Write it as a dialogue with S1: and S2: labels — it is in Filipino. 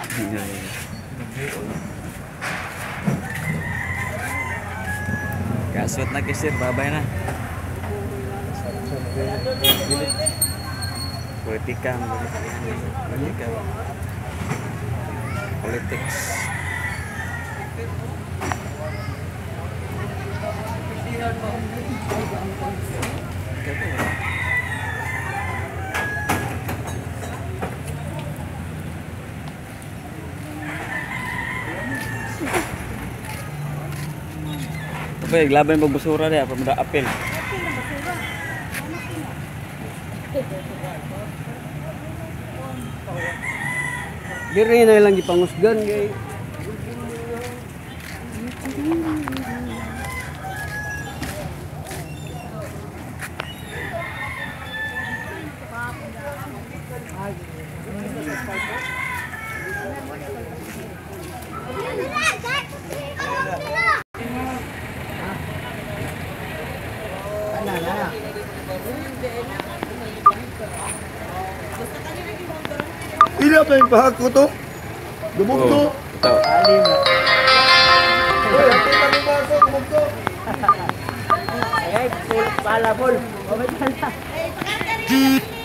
S1: Kasut na kisir, babay na. Politika, politics. Apa laban magbusura dia pemuda apel.
S2: Diri na lang gipangusgan kay
S3: Ila pa yung bahag ko to. Dumugto.
S1: Ito.
S3: Uy, ako na yung baso, dumugto.
S2: ay pala pol.